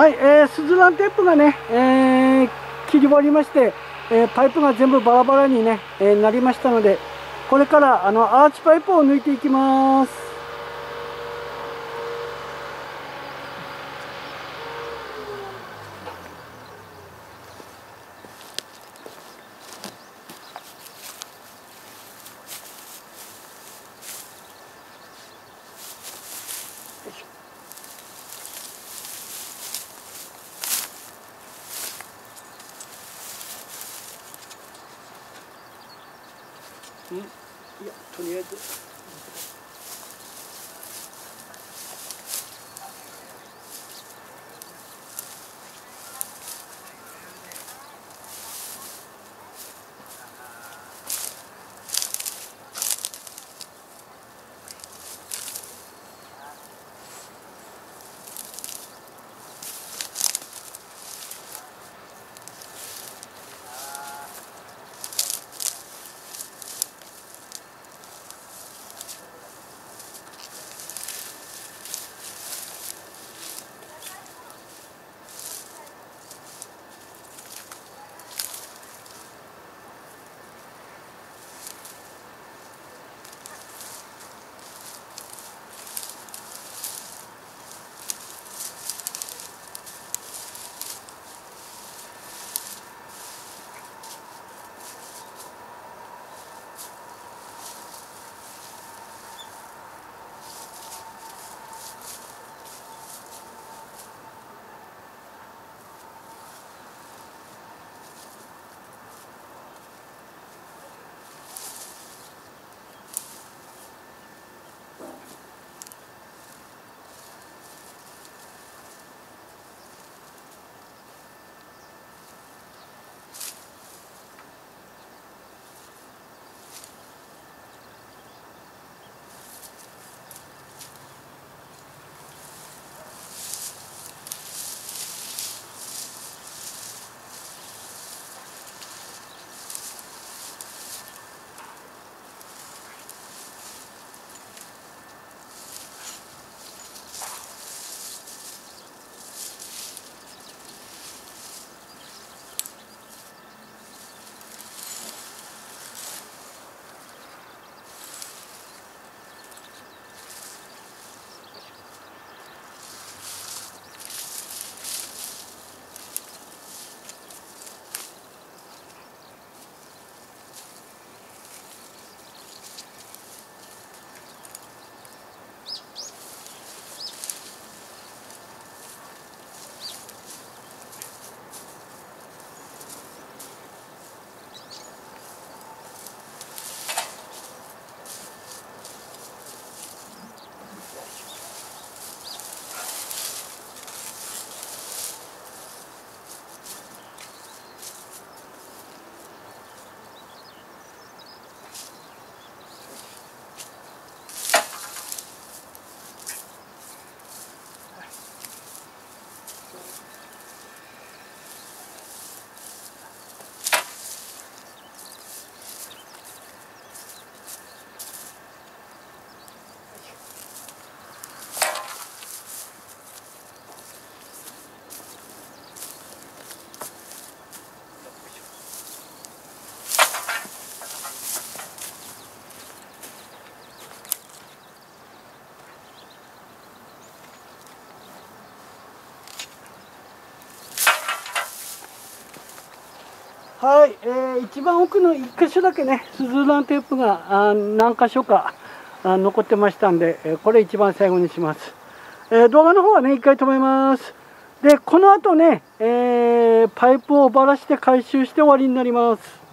はい、スズランテープがね、切り終わりまして、パイプが全部バラバラにね、なりましたので、これからアーチパイプを抜いていきます。いや、とりあえず。はい、一番奥の1箇所だけね、スズランテープが何箇所か残ってましたんで、これ一番最後にします。動画の方はね、一回止めます。で、この後ね、パイプをばらして回収して終わりになります。